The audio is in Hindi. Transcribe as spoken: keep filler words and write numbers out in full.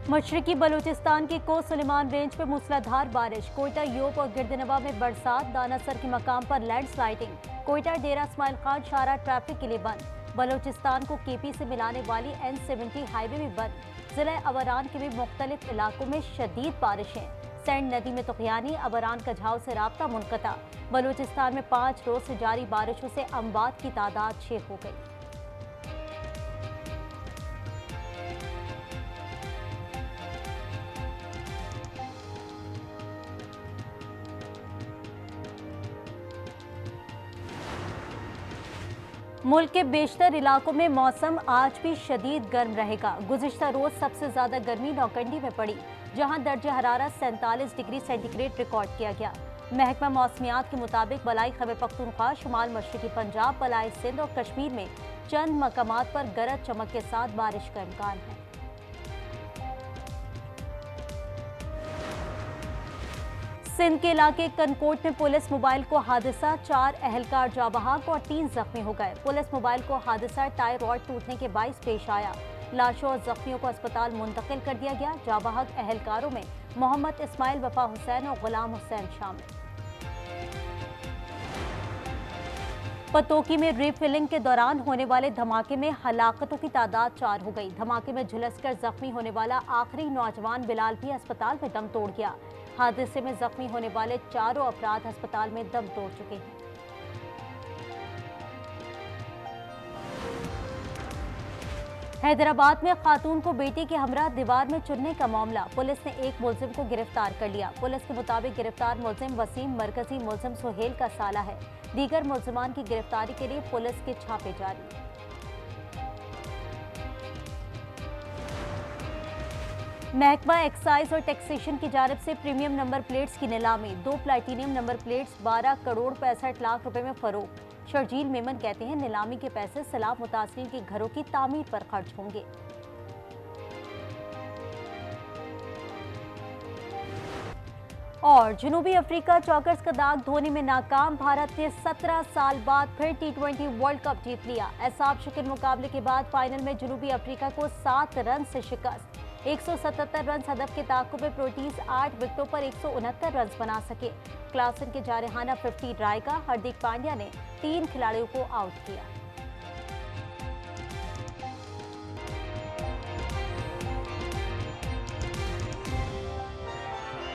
मशरकी बलूचिस्तान के को सुलेमान रेंज में मूसलाधार बारिश, कोयटा यूप और गिरदनवा में बरसात, दानासर के मकाम पर लैंडस्लाइडिंग, कोयटा डेरा इस्माइल खान शाहरा ट्रैफिक के लिए बंद, बलूचिस्तान को केपी से मिलाने वाली एन सेवेंटी हाईवे भी बंद, जिला अबरान के भी मुख्तलिफ इलाकों में शदीद बारिशें, सैंड नदी में तुगयानी, अबरान कझाव से राब्ता मुनक़ता। बलूचिस्तान में पाँच रोज से जारी बारिशों से अमवात की तादाद छः हो गई। मुल्क के बेशतर इलाकों में मौसम आज भी शदीद गर्म रहेगा। गुज़िश्ता रोज सबसे ज्यादा गर्मी नौकंडी में पड़ी, जहां दर्जा हरारत सैंतालीस डिग्री सेंटीग्रेड रिकॉर्ड किया गया। महकमा मौसमियात के मुताबिक बलाई खैबर पख्तूनख्वा, शुमाल मशरकी पंजाब, बलाई सिंध और कश्मीर में चंद मकामात पर गरज चमक के साथ बारिश का इम्कान है। सिंध के इलाके कनकोट में पुलिस मोबाइल को हादसा, चार अहलकार जाँ बहक और तीन जख्मी हो गए। पुलिस मोबाइल को हादसा टायर रॉड टूटने के बाइस पेश आया। लाशों और जख्मियों को अस्पताल मुंतकिल कर दिया गया। जाँ बहक अहलकारों में मोहम्मद इस्माइल, वफा हुसैन और गुलाम हुसैन शामिल। पतोकी में रीफिलिंग के दौरान होने वाले धमाके में हलाकतों की तादाद चार हो गई। धमाके में झुलसकर जख्मी होने वाला आखिरी नौजवान बिलाल भी अस्पताल में दम तोड़ गया। हादसे में जख्मी होने वाले चारों अफराद अस्पताल में दम तोड़ चुके हैं। हैदराबाद में खातून को बेटी के हमरा दीवार में चुनने का मामला, पुलिस ने एक मुलजिम को गिरफ्तार कर लिया। पुलिस के मुताबिक गिरफ्तार मुलजिम वसीम मरकजी मुलजिम सुहेल का साला है। दीगर मुलजिमान की गिरफ्तारी के लिए पुलिस के छापे जारी। महकमा एक्साइज और टैक्सेशन की जानिब से प्रीमियम नंबर प्लेट्स की नीलामी, दो प्लेटिनियम नंबर प्लेट्स बारह करोड़ पैंसठ लाख रुपए में फरोख्त। शर्जील मेमन कहते हैं नीलामी के पैसे सैलाब मुतासरीन के घरों की तामीर पर खर्च होंगे। और जनूबी अफ्रीका चौकर्स का दाग धोने में नाकाम, भारत ने सत्रह साल बाद फिर टी ट्वेंटी वर्ल्ड कप जीत लिया। एहसाब शिकन मुकाबले के बाद फाइनल में जनूबी अफ्रीका को सात रन से शिकस्त। एक सौ सतहत्तर रन हदफ के ताक़ुब में प्रोटीज आठ विकेटों पर एक सौ उनहत्तर रन बना सके। क्लासन के जारहाना पचास राय का हार्दिक पांड्या ने तीन खिलाड़ियों को आउट किया।